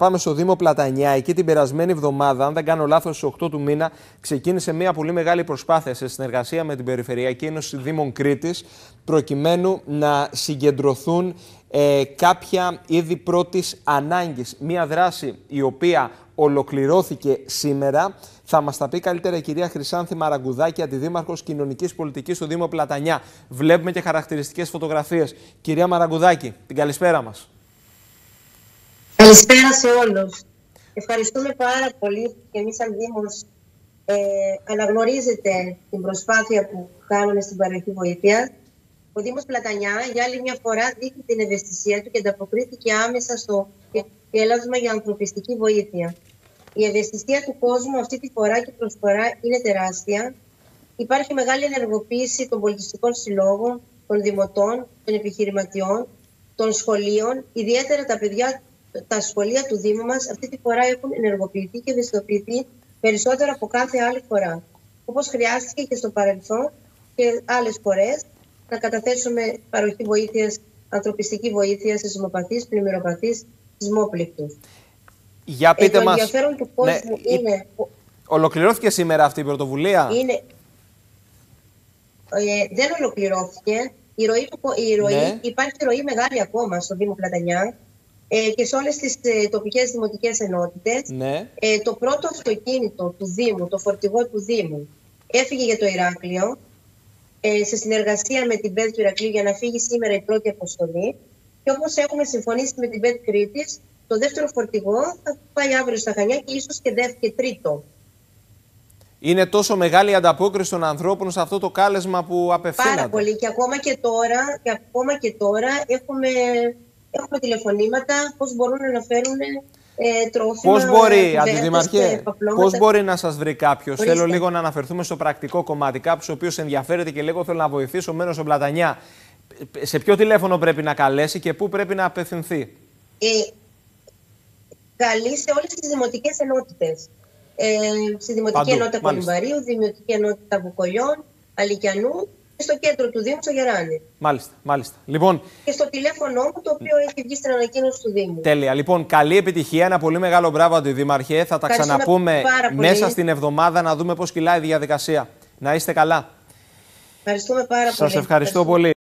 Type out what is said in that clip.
πάμε στο Δήμο Πλατανιά. Εκεί την περασμένη εβδομάδα, αν δεν κάνω λάθος, στις 8 του μήνα, ξεκίνησε μια πολύ μεγάλη προσπάθεια σε συνεργασία με την Περιφερειακή Ένωση Δήμων Κρήτης, προκειμένου να συγκεντρωθούν κάποια είδη πρώτης ανάγκης. Μια δράση η οποία ολοκληρώθηκε σήμερα. Θα μας τα πει καλύτερα η κυρία Χρυσάνθη Μαραγκουδάκη, αντιδήμαρχος κοινωνικής πολιτικής στο Δήμο Πλατανιά. Βλέπουμε και χαρακτηριστικές φωτογραφίες. Κυρία Μαραγκουδάκη, την καλησπέρα μας. Καλησπέρα σε όλους. Ευχαριστούμε πάρα πολύ και εμείς σαν Δήμος αναγνωρίζετε την προσπάθεια που κάνουμε στην παροχή βοήθειας. Ο Δήμος Πλατανιά για άλλη μια φορά δείχνει την ευαισθησία του και ανταποκρίθηκε άμεσα στο έλασμα για ανθρωπιστική βοήθεια. Η ευαισθησία του κόσμου αυτή τη φορά και η προσφορά είναι τεράστια. Υπάρχει μεγάλη ενεργοποίηση των πολιτιστικών συλλόγων, των δημοτών, των επιχειρηματιών, των σχολείων. Ιδιαίτερα τα σχολεία του Δήμου μας αυτή τη φορά έχουν ενεργοποιηθεί και ευαισθητοποιηθεί περισσότερο από κάθε άλλη φορά. Όπως χρειάστηκε και στο παρελθόν και άλλες φορές να καταθέσουμε παροχή βοήθειας, ανθρωπιστική βοήθεια σε σεισμοπαθείς, πλημμυροπαθείς, σεισμόπληκτους. Για πείτε το μας, ενδιαφέρον του κόσμου είναι... Ολοκληρώθηκε σήμερα αυτή η πρωτοβουλία? Δεν ολοκληρώθηκε. Υπάρχει ροή μεγάλη ακόμα στο Δήμο Πλατανιά και σε όλες τις τοπικές δημοτικές ενότητες. Το πρώτο αυτοκίνητο του Δήμου, το φορτηγό του Δήμου, έφυγε για το Ηράκλειο σε συνεργασία με την ΠΕΔ του Ηρακλείου για να φύγει σήμερα η πρώτη αποστολή. Και όπως έχουμε συμφωνήσει με την ΠΕΔ Κρήτης, το δεύτερο φορτηγό θα πάει αύριο στα Χανιά και ίσως και τρίτο. Είναι τόσο μεγάλη η ανταπόκριση των ανθρώπων σε αυτό το κάλεσμα που απευθύνατε? Πάρα πολύ. Και ακόμα και τώρα έχουμε τηλεφωνήματα πώς μπορούν να φέρουν τρόφιμα. Πώς μπορεί, Αντιδημαρχέ, πώς μπορεί να σας βρει κάποιος? Θέλω λίγο να αναφερθούμε στο πρακτικό κομμάτι. Κάποιος ο οποίος ενδιαφέρεται και λίγο θέλω να βοηθήσω, μένω στο Πλατανιά. Σε ποιο τηλέφωνο πρέπει να καλέσει και πού πρέπει να απευθυνθεί? Καλεί σε όλες τις δημοτικές ενότητες. Στη Δημοτική Ενότητα Κολυμβαρίου, Δημοτική Ενότητα Βουκολιών, Αλικιανού και στο κέντρο του Δήμου, στο Γεράνι. Μάλιστα. Λοιπόν, και στο τηλέφωνο μου, το οποίο έχει βγει στην ανακοίνωση του Δήμου. Τέλεια. Λοιπόν, καλή επιτυχία. Ένα πολύ μεγάλο μπράβο, Αντιδήμαρχε. Θα τα ξαναπούμε μέσα στην εβδομάδα να δούμε πώς κυλάει η διαδικασία. Να είστε καλά. Ευχαριστούμε πάρα πολύ. Σας ευχαριστώ πολύ.